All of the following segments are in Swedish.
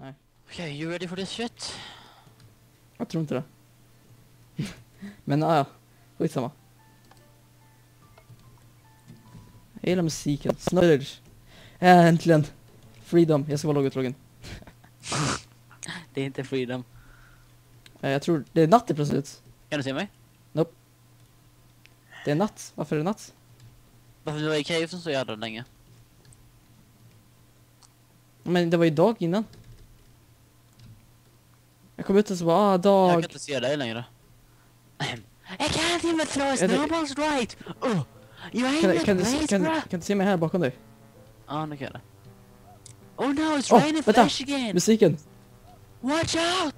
Nej. Okay, you ready for this shit? Jag tror inte det. Men ja, skitsamma. Jag gillar musiken. Snurr. Äntligen. Freedom. Jag ska vara lågutloggen. Det är inte freedom. Jag tror det är natt i plötsligt. Kan du se mig? Nope. Det är natt. Varför är det natt? Varför du var i cave så jävla länge? Men det var ju dag innan. Jag kom ut och så bara, Jag dag. kan inte se dig längre. I can't even throw snowballs right! You ain't Kan du se mig här bakom dig? Ja, nu kan jag det. Oh no, it's raining vänta. flash again! Musiken. Watch out!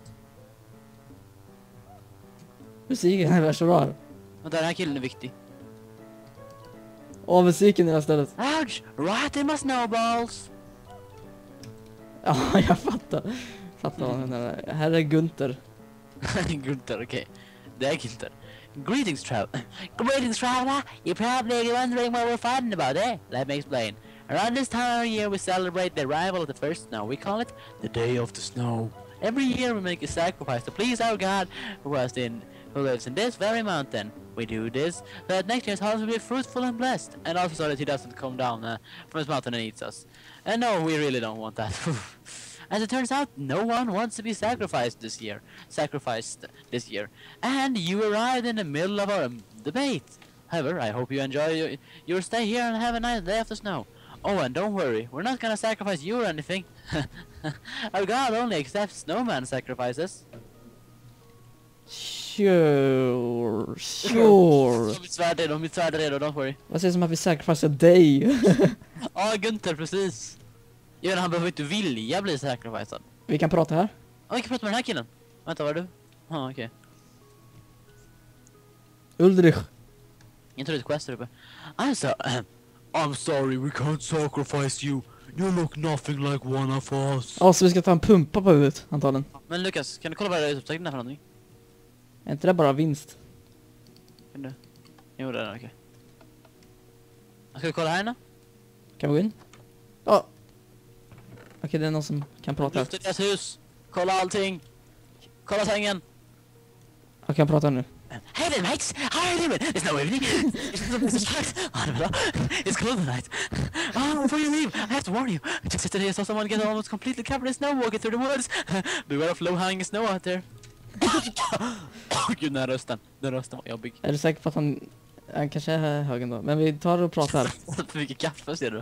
Musiken är värsta bra. Vänta, den här killen är viktig. Musiken i det här stället. Ouch! Right in my snowballs! Ja, jag fattar. Fattar vad han menar. Här är Gunther. Gunther, okej. Det är Gunther. Greetings, traveler. You're probably wondering what we're fighting about, eh? Let me explain. Around this time of year, we celebrate the arrival of the first snow. We call it the Day of the Snow. Every year, we make a sacrifice to please our God, who lives in this very mountain. We do this so that next year's harvest will be fruitful and blessed, and also so that he doesn't come down from his mountain and eats us. And no, we really don't want that. As it turns out, no one wants to be sacrificed this year. And you arrived in the middle of our debate. However, I hope you enjoy your stay here and have a nice day of the snow. Oh, and don't worry, we're not gonna sacrifice you or anything. Our God only accepts snowman sacrifices. Sure. De är svärd redo, don't worry. Vad säger som att vi sacrificear dig? Ja, Gunther, precis. Han behöver inte vilja bli sacrificead. Vi kan prata här. Vi kan prata med den här killen. Vänta, var är du? Ja, okej. Ulrich. Jag tror det är ett quest där uppe. I'm sorry, we can't sacrifice you. You look nothing like one of us. Ja, så vi ska ta en pumpa på huvudet, antagligen. Men Lukas, kan du kolla vad det är upptäckten är för någonting? Är inte det bara vinst? Kan du? Jo, det är det, okej. Ska vi kolla här inne? Kan vi gå in? Ja. Okej, det är någon som kan prata här. Lyft deras hus. Kolla allting. Kolla sängen. Jag kan prata nu. Hey there, mates! How are you doing? It's no evening. It's cold tonight. Before you leave, I have to warn you. Just yesterday I saw someone get almost completely covered in snow walking through the woods. Beware of low-hanging snow out there. Gud, den här rösten. Den rösten var jobbig. Är du säker på att han kanske är här högen då? Men vi tar och pratar. För mycket kaffe, ser du?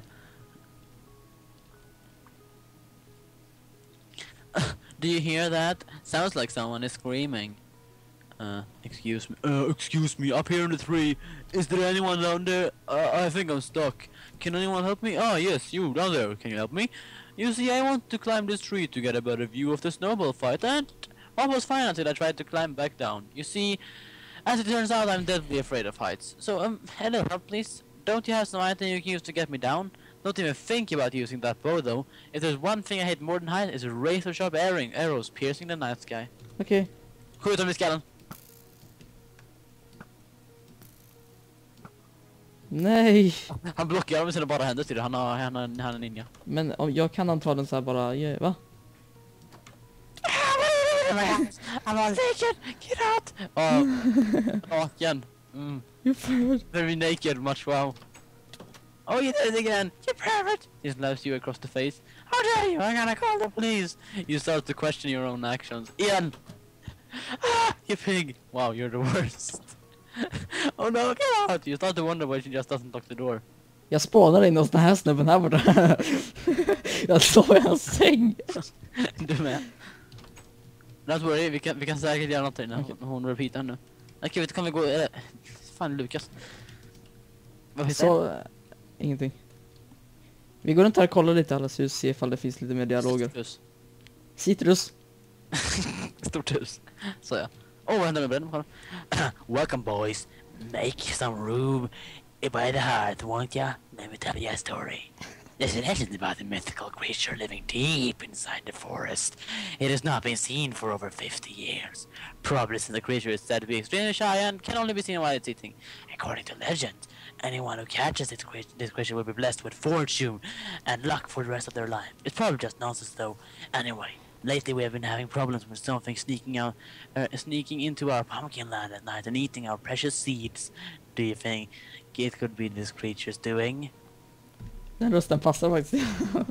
Do you hear that? Sounds like someone is screaming. Excuse me, up here in the tree. Is there anyone down there? I think I'm stuck. Can anyone help me? Oh, yes, you down there. Can you help me? You see, I want to climb this tree to get a better view of the snowball fight, and all was fine until I tried to climb back down. You see, as it turns out, I'm deadly afraid of heights. So, hello, help, please. Don't you have some item you can use to get me down? Don't even think about using that bow, though. If there's one thing I hate more than height, it's razor-sharp arrows piercing the night sky. Okej. Skjut dem i skallen. Nej. Han blockerar dem med sina bara händer till det. Han är ninja. Men om jag kan antagligen så här bara, va? I'm all naked! Get out! Naken. You're Very naked, much wow. Oh, you did it again! You pervert! He slaps you across the face. How dare you! I'm gonna call the police! You start to question your own actions. Ian! You pig! Wow, you're the worst. Oh no, get out! You start to wonder why she just doesn't lock the door. Jag spånar in hos den här snubben här borta. Jag står i hans säng. Du med? Don't worry, vi kan säkert göra något innan hon repeatar nu. Okej, vet du, kan vi gå... fan, Lukas. Vad finns det? Ingenting. Vi går runt här och kollar lite alla hus, se ifall det finns lite mer dialoger. Citrus. Stort hus. Så ja. Vad händer med bredden? Welcome boys. Make some room by the hearth, won't ya? Let me tell you a story. There's a legend about a mythical creature living deep inside the forest. It has not been seen for over 50 years. Probably since the creature is said to be extremely shy and can only be seen while it's eating. According to legend, anyone who catches this creature will be blessed with fortune and luck for the rest of their life. It's probably just nonsense though. Anyway, Lately we have been having problems with something sneaking into our pumpkin land at night and eating our precious seeds. Do you think it could be this creature's doing? Den rösten passar faktiskt.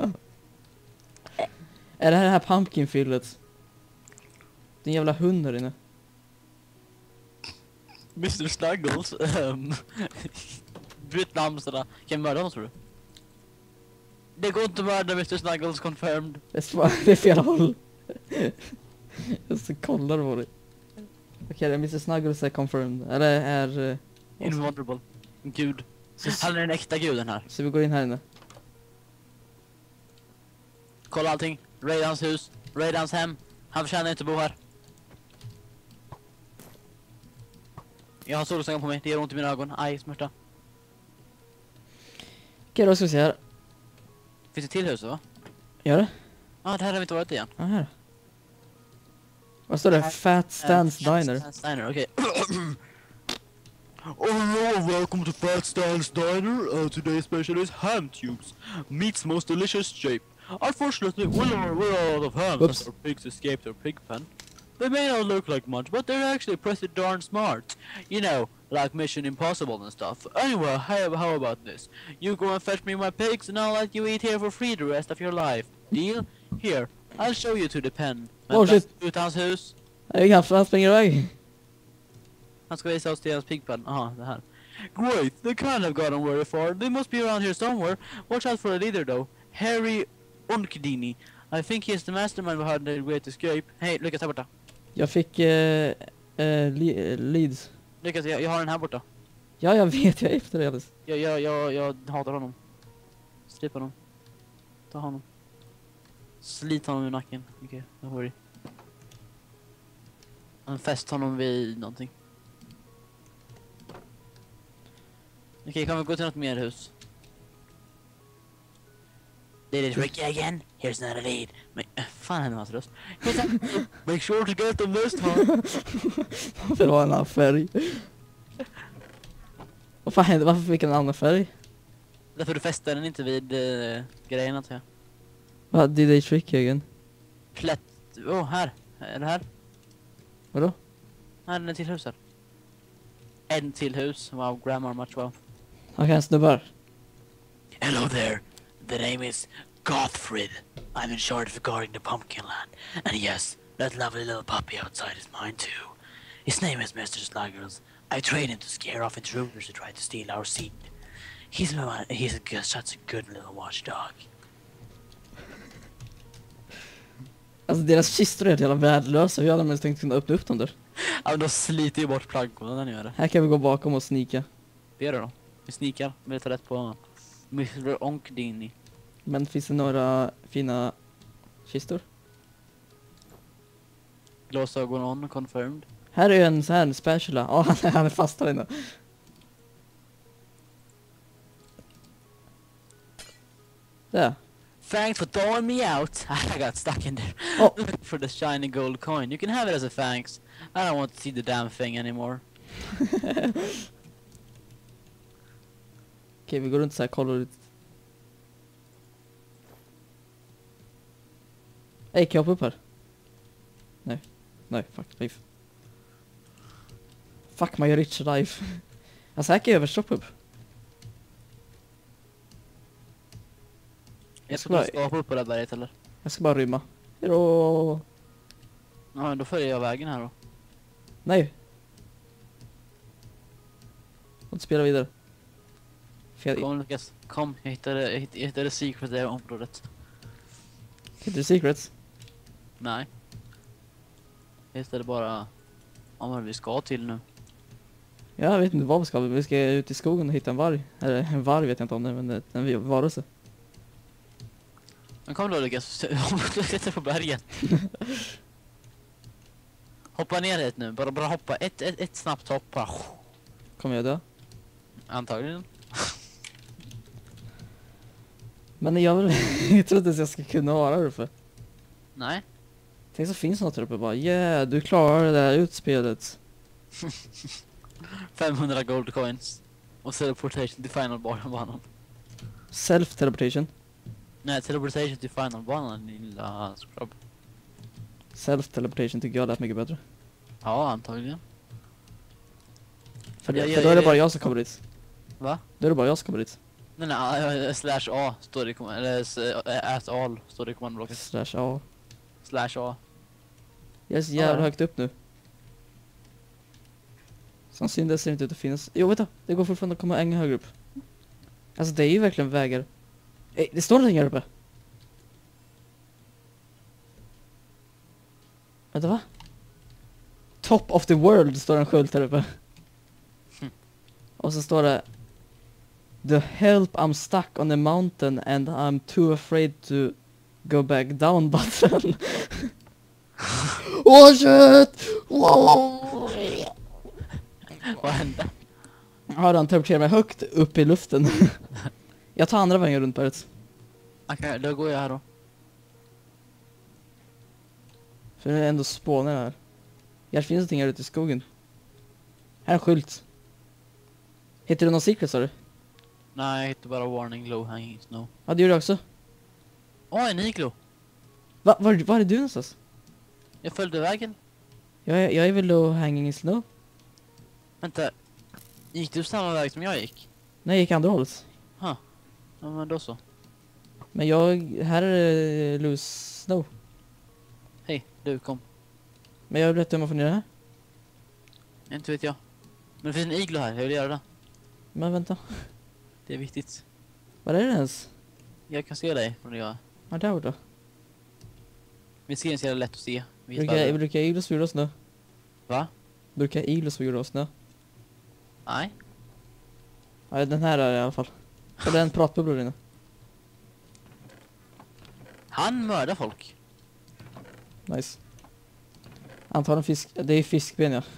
Är det här pumpkinfyllet? Den jävla hund här inne. Mr. Snuggles, Vietnam sådär. Kan vi mörda honom, tror du? Det går inte att mörda Mr. Snuggles, confirmed. Det är fel håll. Jag ska kolla på det. Okej, det är Mr. Snuggles är confirmed. Eller är... Invulnerable. Gud. Han är den äkta guden här. Så vi går in här inne. Kolla allting. Raid hans hus. Raid hans hem. Han förtjänar inte att bo här. Jag har solglasögon på mig. Det gör ont i mina ögon. Aj, smärta. Okej, då ska vi se här. Finns det till hus, va? Gör det? Ja, det här har vi inte varit igen. Ja, här. Vad står det? Fat Stan's Diner. Fat Stan's Diner, okej. Oh hello, welcome to Fat Stan's Diner. Today's special is ham tubes. Meat's most delicious shape. Unfortunately, we're out of ham since our pigs escaped our pig pen. They may not look like much, but they're actually pretty darn smart. You know, like Mission Impossible and stuff. Anyway, how about this? You go and fetch me my pigs and I'll let you eat here for free the rest of your life. Deal? Here, I'll show you to the pen. Oh shit! Ut hans hus. Han springer iväg. Han ska visa oss till hans pigpen. Aha, det här. Great, they can't have gotten very far. They must be around here somewhere. Watch out for the leader though. Harry Onkdini. I think he's the mastermind behind the Great Escape. Hej, Lukas här borta. Jag fick leads. Lukas, jag har den här borta. Ja, jag vet. Jag är efter det alldeles. Jag hatar honom. Strip honom. Ta honom. Slit honom i nacken. Okej, don't worry. Fäst honom vid någonting. Okej, kan vi gå till något mer hus? Did it Ricky again? Here's another lead. Men fan hände hans röst. Make sure to get them this time. Det var en annan färg. Vad fan hände? Varför fick en annan färg? Därför du fäster den inte vid grejen att säga. Vad? Did they trick you again? Plätt. Oh, här. Är det här? Vadå? Här är en till hus här. En till hus. Wow, grammar much wow. Okej, snubbar. Hello there. The name is Gothfrid. I'm in charge of guarding the pumpkin land. And yes, that lovely little puppy outside is mine too. His name is Mr. Sluggles. I trained him to scare off intruders who try to steal our seed. He's such a good little watchdog. Alltså deras kistor är helt jävla värdelösa. Hur hade de tänkt kunna öppna upp dem där? Ja, men de sliter ju bort plaggorna när ni gör det. Här kan vi gå bakom och snika. Det är det då. Vi snikar. Vi tar rätt på Mr. Onkdini. Men finns det några fina kistor? Glasögon on, confirmed. Här är en sån här spatula. Ja, han är fast där inne. Där. Thanks for throwing me out. I got stuck in there. Oh. For the shiny gold coin. You can have it as a thanks. I don't want to see the damn thing anymore. Okej, vi går runt så här, kollar lite. Hej, kan jag hoppa upp här? Nej. Nej, fuck life. Fuck my rich life. Alltså här kan jag överstoppa upp. Jag ska bara hoppa upp på det här berget eller? Jag ska bara rymma. Hejdå! Ja, då följer jag vägen här då. Nej! Låt spela vidare. Kom Lukas, kom. Jag hittade secret i det här området. Hittar du secrets? Nej. Jag hittade bara vad vi ska till nu. Jag vet inte vad vi ska. Vi ska ut i skogen och hitta en varg. Eller en varg vet jag inte om det, men en varelse. Men kom då Lukas, hoppa på berget. Hoppa ner hit nu, bara hoppa. Ett snabbt hopp bara. Kommer jag dö? Antagligen. Men jag tror inte att jag ska kunna vara där uppe. Nej. Tänk så finns något där uppe bara. Yeah, du klarar det där utspelet. 500 gold coins. Och teleportation till final banan. Self-teleportation. Nej, teleportation till final banan, din lilla scrub. self-teleportation tycker jag lät mycket bättre. Ja, antagligen. För, Ja, för då är det bara jag som kommer dit. Va? Då är det bara jag som kommer dit. Nej, slash A står det i eller at all står det i kommandoblocket. Slash A. Slash A. Jag är så jävla Ja. högt upp nu. Som synes ser det inte ut att finnas. Jo, vänta. Det går fortfarande att komma ännu högre upp. Alltså det är ju verkligen vägar. Det står någonting här uppe. Vänta, va? Top of the world står en sköld här uppe. Och så står det: The help, I'm stuck on the mountain and I'm too afraid to go back down button. Oh shit! Wow! Vad hände? Har han teleporterat mig högt upp i luften? Jag tar andra vägen runt berget. Okej, då går jag här då. För det är ändå spånar här. Här finns någonting här ute i skogen. Här är en skylt. Hittar du någon secret, sa du? Nej, jag hittade bara warning low hanging snow. Ja, det gjorde jag också. Åh, en iglo! Var är du någonstans? Jag följde vägen. Jag är väl low hanging in snow? Vänta, gick du samma väg som jag gick? Nej, jag gick andra hållet. Ja, men då så. Men här är det loose snow. Hej, du kom. Men jag berättar hur man får ner det här. Inte vet jag. Men det finns en iglo här, jag vill göra det. Men vänta, Det är viktigt. vad är det ens? Jag kan se dig från det jag. Ja, där borta. Min screen är lätt att se. Brukar iglos få gjorda av snö? Va? Brukar iglos få gjorda av snö? Nej. Ja, den här är i alla fall. Och det är en pratbubbla där inne. Han mördar folk. Nice. Antagligen fisk. Det är fiskben, ja.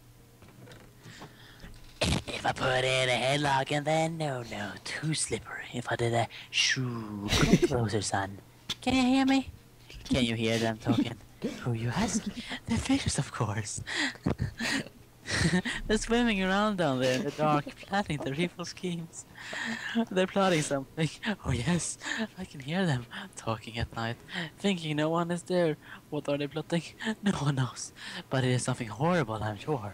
If I put in a headlock and then no, too slippery. If I did a shoo, come closer, son. Can you hear me? Can you hear them talking? Who you ask? The fishes, of course. They're swimming around down there in the dark, planning their evil schemes. They're plotting something. Oh yes, I can hear them talking at night, thinking no one is there. What are they plotting? No one knows. But it is something horrible, I'm sure.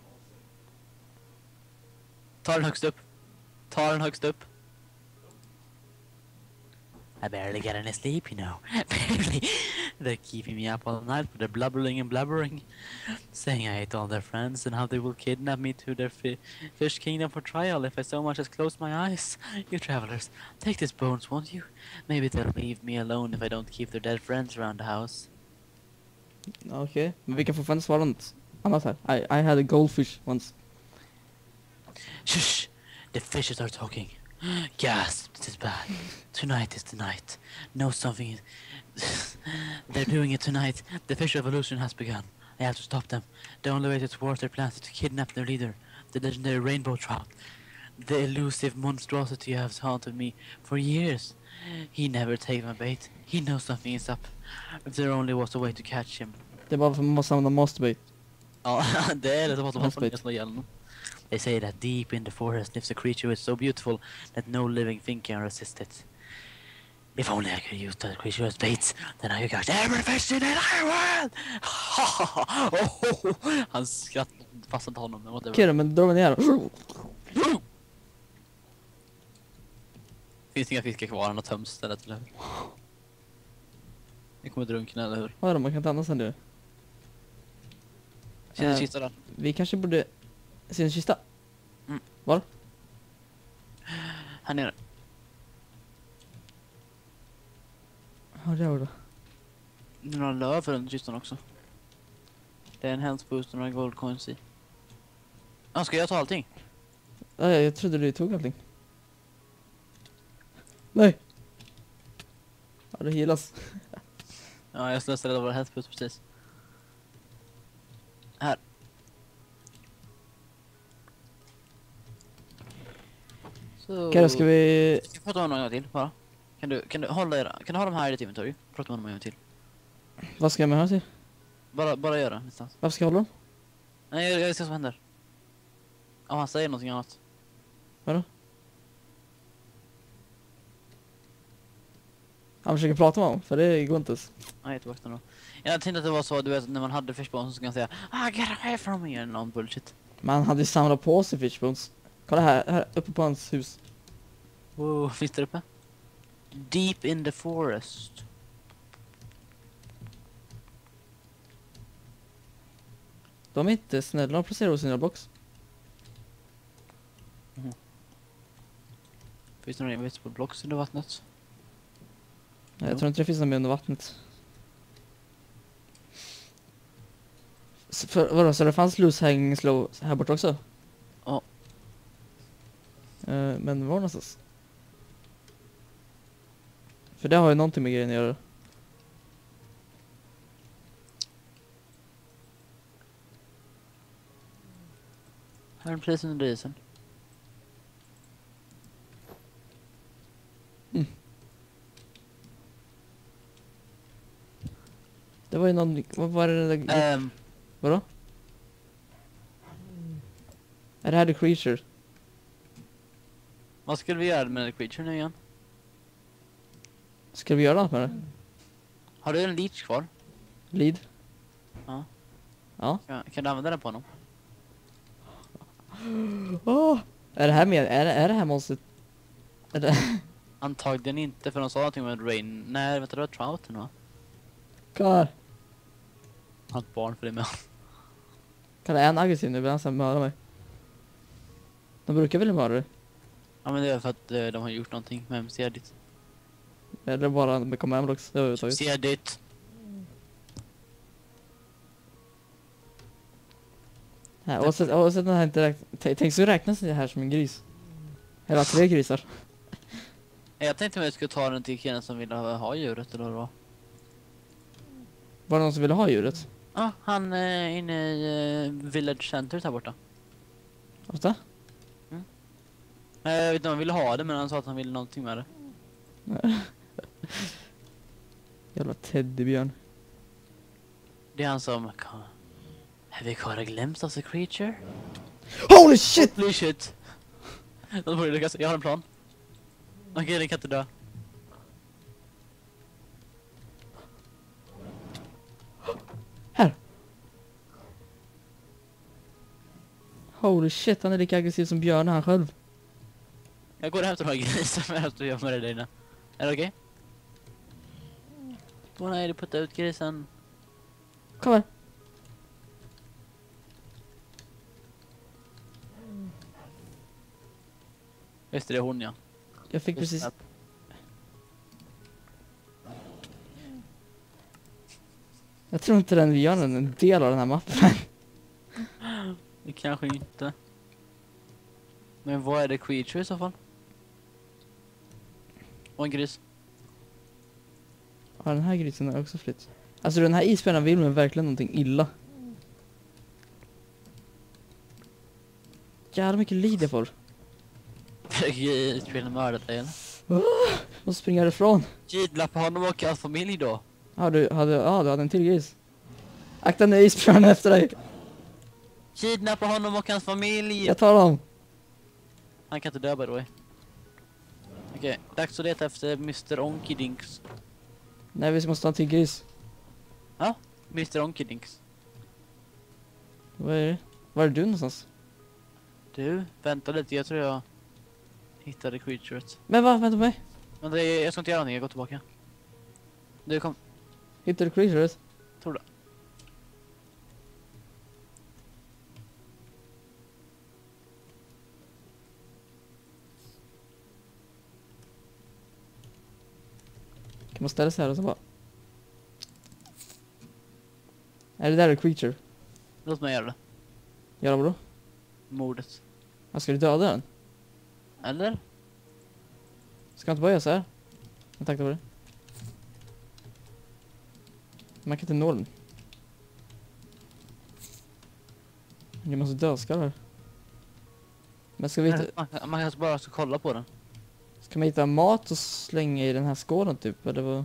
Ta den högst upp. Ta den högst upp. I barely get any sleep, you know. Barely. They're keeping me up all night with their blubbering and blubbering. Saying I hate all their friends and how they will kidnap me to their fish kingdom for trial if I so much as close my eyes. You travelers, take these bones, won't you? Maybe they'll leave me alone if I don't keep their dead friends around the house. Okej, men vi kan fortfarande svara något annat här. I had a goldfish once. Shush! The fishes are talking. Gasp! This is bad. Tonight is the night. Know something. They're doing it tonight. The fish revolution has begun. I have to stop them. The only way to thwart their plans is to kidnap their leader, the legendary rainbow trout. The elusive monstrosity has haunted me for years. He never takes my bait. He knows something is up. If there only was a way to catch him. Det är bara för att man måste använda masterbait. Ja, det är det som måste Masterbait. slå ihjäl honom. They say that deep in the forest lives a creature who is so beautiful that no living thing can resist it. If only I could use that creature as bait, then I could catch every fish in the entire world! Han skrattade fast inte honom. Men Okej då, men dra mig ner. Finns inga fiskar kvar, han har tömt stället, eller hur? Ni kommer drunkna, eller hur? Vadå, man kan inte andas sen nu. Känner kista där. Vi kanske borde se en kista. Mm. Var? Här nere. Ja, det var det. Det är några löv för den kistan också. Det är en health boost och några gold coins i. Ska jag ta allting? Ja, jag trodde du tog allting. Nej! Ja, det healas. Ja, jag slösade våra health boost precis. Här. Så... Okej, då ska vi... Ska jag prata med honom en gång till, bara? Kan du ha dem här i ditt inventory? Prata med honom en gång till. Vad ska jag med här till? Bara göra någonstans. Varför ska jag hålla dem? Nej, jag ser vad som händer. Ja, han säger någonting annat. Vadå? Han försöker prata med honom, för det går inte ens. Nej, tillbaka då. Jag tänkte att det var så, du vet, när man hade fishbones så kan jag säga get away from me eller någon bullshit. Men han hade ju samlat på sig fishbones. Kolla här uppe på hans hus. Wow, finns det uppe? Deep in the forest. De är inte snälla, de placerar hos sina box. Finns det några invisible blocks under vattnet? Nej, jag tror inte det finns något mer under vattnet. Vadå, så det fanns loose hanging slow här borta också? Ja. Men var någonstans? För det har ju någonting med grejen att göra. Här är precis under isen. Det var ju någon... Vad var det där? Vadå? Är det här the creature? Vad skulle vi göra med the creature nu igen? Ska vi göra något med det? Har du en leech kvar? Lead? Ja. Ja. Kan du använda den på honom? Är det här med... Är det här monstret? Är det... Antagligen inte, för de sa någonting med rain. Nej, vänta, det var trouten va? Klar. Han har ett barn för det med. Kan är han aggressiv nu? Vill han mörda mig? De brukar väl mörda dig? Ja, men det är för att de har gjort någonting med MC Edit. Eller bara med command blocks? Det har jag tagit. MC Edit. Här, oavsett den här inte tänk så räknas det här som en gris. Eller 3 grisar. Jag tänkte att jag skulle ta den till killen som ville ha djuret eller vad det var. Var det någon som ville ha djuret? Ja, han är inne i Village Center här borta. Ofta? Jag vet inte om han ville ha det, men han sa att han ville någonting med det. Jävla teddybjörn. Det är han som... Have you caught a glimpse of the creature? Holy shit! Holy shit! Jag har en plan. Okej, den kan inte dö. Här! Holy shit, han är lika aggressiv som Björn han själv. Jag går och hämtar några grisar medan du gör med det där inne. Är det okej? Åh nej, du puttar ut grisen. Kom här. Just det är hon ja. Jag fick precis... Jag tror inte den gör en del av den här mappen. Det kanske inte. Men vad är det creature i så fall? Och en gris. Ja, den här grisen är också flytt. Alltså den här isbjörnen vill mig verkligen någonting illa. Jävlar mycket lider jag får. Isbjörnen mördat dig eller? Och springer ifrån. Kidnappa honom och hans familj då. Ja, du hade en till gris. Akta nu isbjörnen efter dig. Kidnappa honom och hans familj. Jag tar dem. Han kan inte dö by the way. Okej, dags att leta efter Mr. Onkydinks. Nej, vi måste ha en till gris. Ja, Mr. Onkydinks. Vad är det? Var är du någonstans? Du, vänta lite, jag tror jag hittade creaturet. Men vad? Vänta på mig. Men det är, jag ska inte göra någonting, jag går tillbaka. Du kom, Hittar du creatures? tror det. Kan man ställa sig här och så bara... Är det där en creature? Låt mig göra det. Gör vadå? Mordet. Ska du döda den? Eller? Ska jag inte bara göra så här? Jag tackar för det. Man kan inte nå den. Jag måste dödska här. Men ska vi hitta... Man kanske bara ska kolla på den. Ska man hitta mat och slänga i den här skålen typ? Eller vad?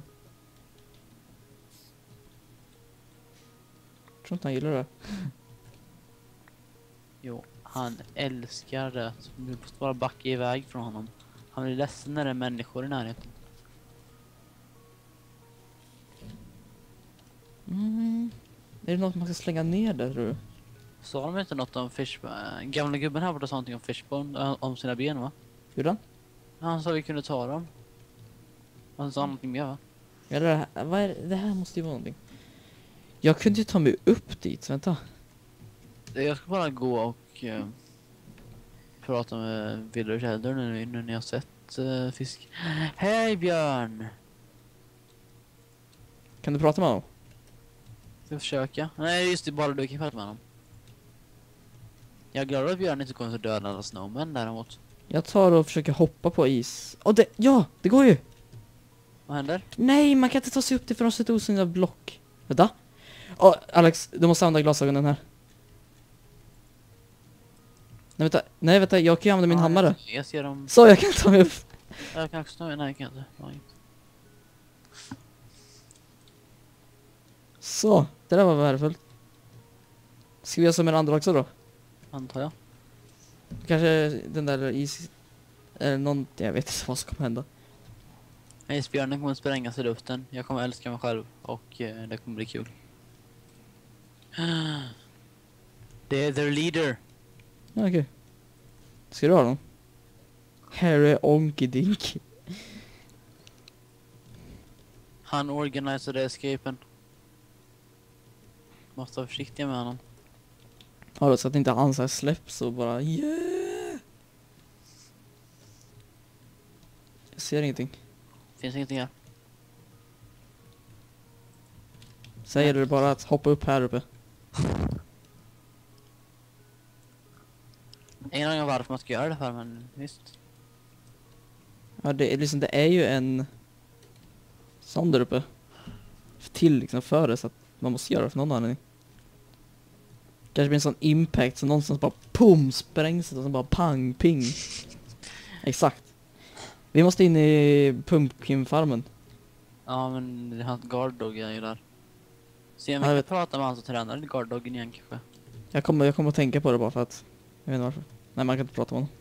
Jag tror inte han gillar det. Jo, han älskar det. Du måste bara backa iväg från honom. Han blir ledsen när det är människor i närheten. Är det något man ska slänga ner där, tror du? Sa de inte något om Fishbone? Gamla gubben här borta sa någonting om Fishbone, om sina ben, va? Hur då? Han sa vi kunde ta dem. Han sa någonting mer, va? Ja, det här, vad är det? Det här måste ju vara någonting. Jag kunde ju ta mig upp dit, vänta. Jag ska bara gå och prata med Village Elder nu när jag har sett fisk. Hej Björn! Kan du prata med honom? Ska jag försöka? Nej, just det, bara du kan prata med honom. Jag är glad att Björn inte kommer att döda alla snowmen däremot. Jag tar och försöker hoppa på is. Ja, det går ju! Vad händer? Nej, man kan inte ta sig upp det för att sätta osynliga block. Vänta. Alex, du måste använda glasögonen här. Nej, vänta, jag kan ju använda min hammare. Jag ser dem. Så, jag kan ta mig upp. Jag kan också, nej jag kan inte. Nej. Så, det där var värdefullt. Ska vi göra som med andra också då? Antar jag. Kanske den där is... Eller någon... Jag vet inte vad som kommer hända. Isbjörnen kommer att sprängas i luften. Jag kommer älska mig själv och det kommer bli kul. Det är their leader. Ja, okej. Ska du ha dem? Harry Onky Dinky. Han organiserade escapen. Måste vara försiktiga med honom. Ja, då, så att inte han så här släpps och bara... Yeah! Jag ser ingenting. Finns ingenting här. Säger du bara att hoppa upp här uppe? Ingen aning om varför man ska göra det för, men visst. Ja, det är liksom, det är ju en... sån där uppe. Till liksom för det, så att man måste göra det för någon anledning. Kanske blir en sån impact så någonstans bara pum sprängs och så bara pang ping. Exakt. Vi måste in i pumpkinfarmen. Ja, men det hans guarddog är ju där. Se om vi Ja, kan jag vet. prata med han som tränar guarddoggen igen kanske. Jag kommer att tänka på det bara för att... Jag vet inte varför. Nej, man kan inte prata med honom.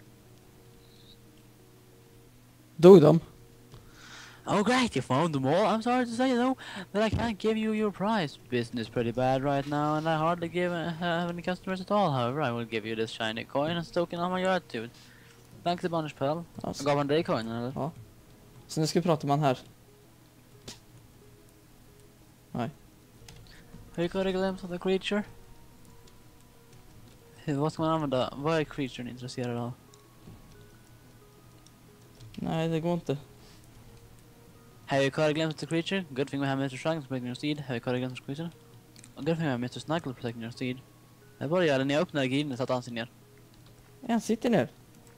Dog de? Oh great, you found them all. I'm sorry to say though that I can't give you your prize. Business is pretty bad right now and I hardly have any customers at all. However, I will give you this shiny coin as a token of my gratitude. Thanks to Banish Pearl. Alltså. Gav han dig coinen eller? Ja. Så nu ska vi prata med han här. Nej. Have you got a glimpse of the creature? Vad ska man använda? Vad är creaturen intresserad av? Nej, det går inte. Have you caught a glimpse of the creature? Good thing we have Mr. Struggle protecting your steed. Have you caught a glimpse of the creature? Good thing we have Mr. Snuggle protecting your steed. Jag började när jag öppnade grinen så att han ser ner. Han sitter ner.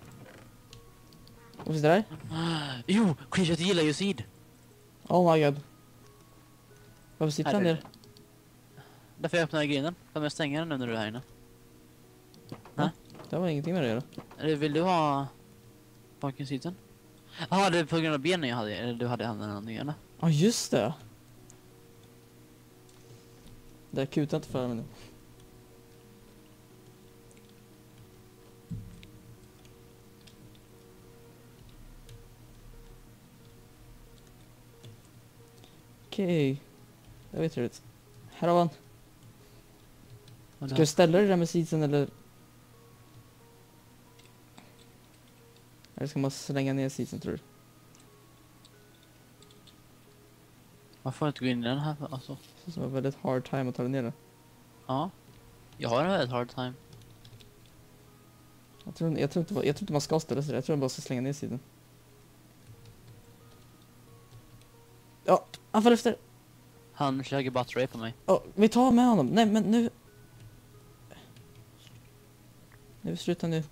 Vad finns det där? Jo, creature gillar ju seed. Oh my god. Varför sitter han Herre. ner? Därför jag öppnade grinen. Kan jag stänga den nu när du är här inne? Det var ingenting med det att göra. Eller vill du ha parking seaten? Jaha, det är på grund av benen jag hade. Eller du hade handen eller någonting eller? Ja, just det. Det kutar inte för mig nu. Okej. Jag vet hur det. Här har han. Ska du ställa det där med seatsen eller? Eller ska man slänga ner seatsen, tror du? Man får inte gå in i den här alltså. Det är en väldigt hard time att ta det ner det. Ja. Jag har en väldigt hard time. Jag tror inte man ska ställa sig där. Jag tror man bara ska slänga ner sidan. Ja, han får efter. Han försöker buttra på mig. Ja, vi tar med honom. Nej, men nu... Nu slutar nu.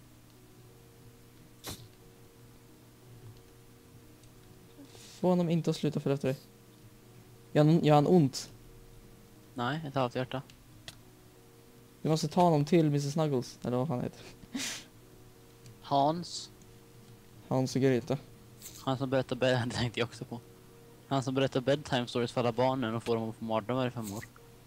Få honom inte att sluta för efter dig. Gör han ont? Nej, ett halvt hjärta. Vi måste ta honom till Mrs. Snuggles. Eller vad han heter. Hans. Hans och Greta. Han som berättar det tänkte jag också på. Han som berättar bedtime stories för alla barnen och får dem att få mardrömmar i 5 år.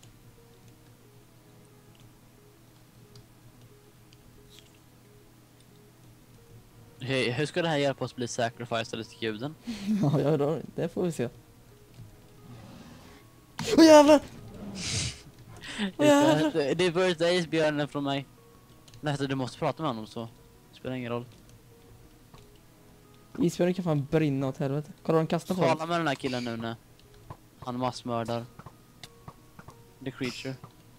Hur ska det här hjälpa oss bli sacrificed till guden? Ja, det får vi se. Åh jävlar! Det är birthday isbjörnen från mig. Nej, du måste prata med honom så. Det spelar ingen roll. Isbjörnen kan fan brinna åt helvete. Kolla de kastar på Tala honom. med den här killen nu när han massmördar. The creature.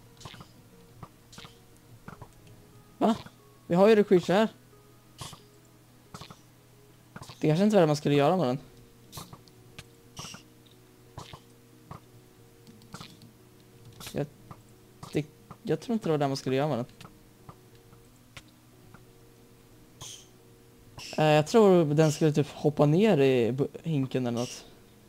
Va? Vi har ju The Creature här. Det kanske inte var det man skulle göra med den. Jag tror inte det var det man skulle göra med den. Jag tror den skulle typ hoppa ner i hinken eller något.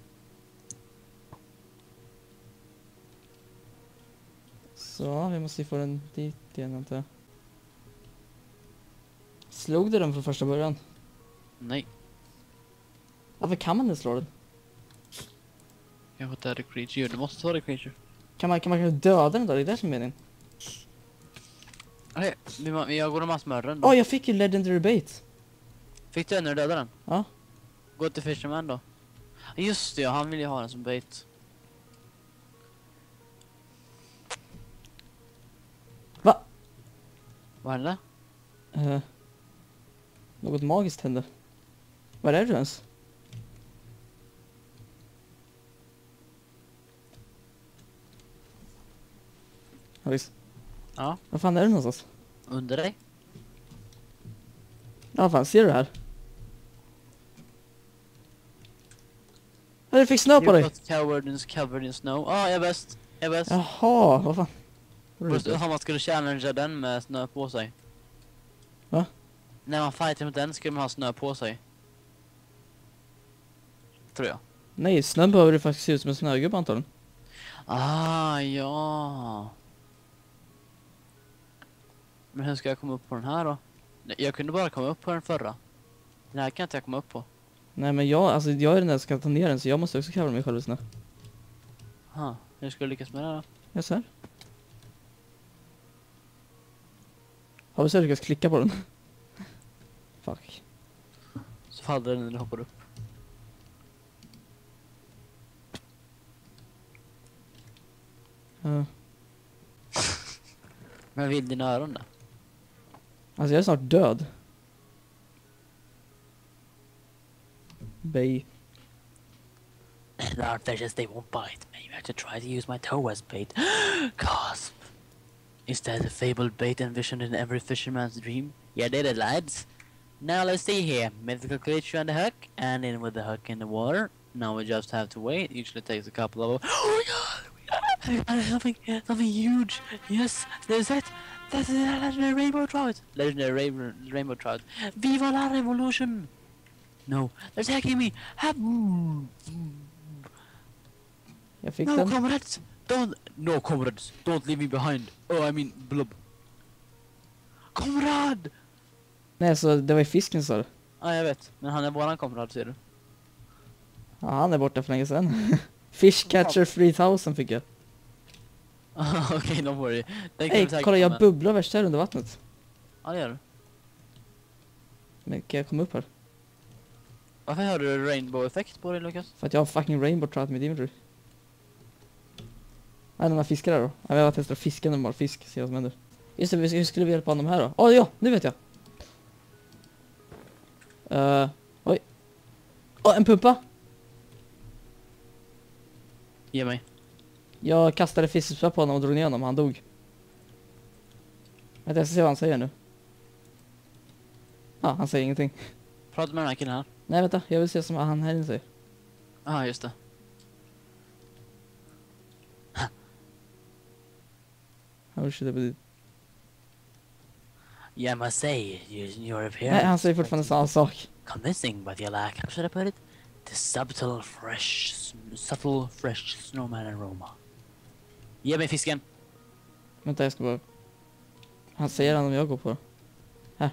Så, vi måste ju få den dit igen antar jag. Slog du den från första början? Nej, Varför kan man inte slå den? kanske inte är the creature. Det måste vara the creature. Kan man kanske döda den då? Det är det som är meningen. Okej, jag går och massmördar den då. Åh, jag fick ju Legendary Bait. Fick du en när du dödade den? Ja. Gå till Fisherman då. Just det, ja, han vill ju ha den som bait. Va? Vad hände? Något magiskt hände. Vad är det ens? Ja, visst. Ja, Vad fan är det någonstans? under dig. Ja, fan, ser du det här? Ja, du fick snö på dig! Covered in snow. Ja, jag är bäst. Jag är bäst. Jaha, vad fan? Vad är det? Han man skulle challengea den med snö på sig. Va? När man fightar mot den skulle man ha snö på sig. Tror jag. Nej, snön behöver det faktiskt se ut som en snögubbe antagligen. Ah, ja. Men hur ska jag komma upp på den här då? Jag kunde bara komma upp på den förra. Den här kan inte jag komma upp på. Nej, men jag är den där som ska ta ner den så jag måste också kravla mig själv i snö. Aha, hur ska jag lyckas med det då? Jag ser. Har vi så lyckats klicka på den? Fuck. Så faller den när du hoppar upp. Men vill dina öron då? Alltså jag är snart död. Bay. Larvfishes, they won't bite. Maybe I have to try to use my toe as bait. Gasp! Is that the fabled bait envisioned in every fisherman's dream? Yeah, did it, lads. Now let's see here. Mythical creature on the hook, and in with the hook in the water. Now we just have to wait. Usually takes a couple of... Oh my god! I got something huge. Yes, there's it. That's the legendary rainbow trout. Legendary rainbow trout. Viva la revolution! No, they're attacking me. Jag fick No, den. comrades! No, comrades! Don't leave me behind. Oh, I mean, blub. Komrad! Nej, så det var ju fisken sa du. Ja, jag vet. Men han är våran komrad, ser du. Ja, han är borta för länge sedan. Fish catcher 3000 fick jag. Okej, don't worry. Ey, kolla jag bubblar värst här under vattnet. Ja, det gör du. Men kan jag komma upp här? Varför har du rainbow-effekt på dig, Lukas? För att jag har fucking rainbow trout med imagery. Nej, den här fiskar där då. Jag vill testa att fiska en normal fisk, se vad som händer. Just det, hur skulle vi hjälpa honom här då? Ja, nu vet jag. Oj. En pumpa! Ge mig. Jag kastade fiskespö på honom och drog ner honom, han dog. Jag ska se vad han säger nu. Ja, han säger ingenting. Prata med den här killen här. Nej, vänta, jag vill se som han här inne säger. Ja, just det. Oh shit, det blir... Yeah, I must say, your appearance... Nej, han säger fortfarande samma sak. Convincing, but you lack, how should I put it? The subtle, fresh snowman aroma. Ge mig fisken. Vänta, jag ska bara... Han säger han om jag går på det. Här.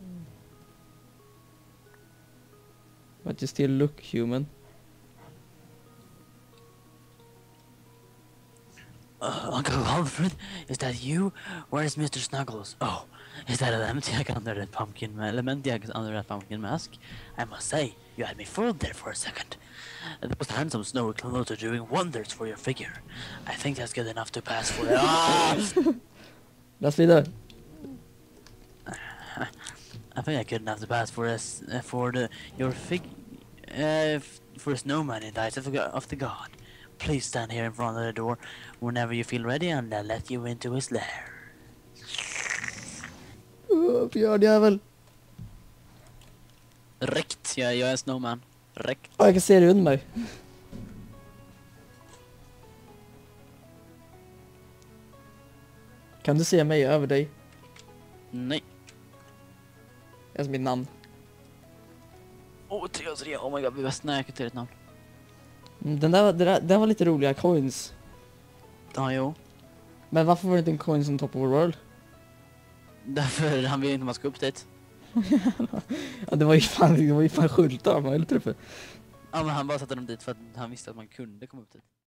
But you still look human. Uncle Alfred, is that you? Where's Mr. Snuggles? Oh, is that a Lemtiac under that pumpkin mask? I must say, you had me fooled there for a second. Those handsome snowy clothes are doing wonders for your figure. I think that's good enough to pass for Läs vidare. I think I good enough to pass for for a snowman in the eyes of the god. Please stand here in front of the door whenever you feel ready, and I'll let you into his lair. Björnjävel. Räckt, jag är en snowman. Räckt. Jag kan se det under mig. Kan du se mig över dig? Nej. Det är som mitt namn. Oh, 3 och 3. Oh my god, vi var snäket till ett namn. Den var lite roliga coins. Ja, jo. Men varför var det inte en coin som top of the world? Därför han vill inte man ska upp dit. Ja, det var ju fan skyltar man eller uppe. Ja, men han bara satte dem dit för att han visste att man kunde komma upp dit.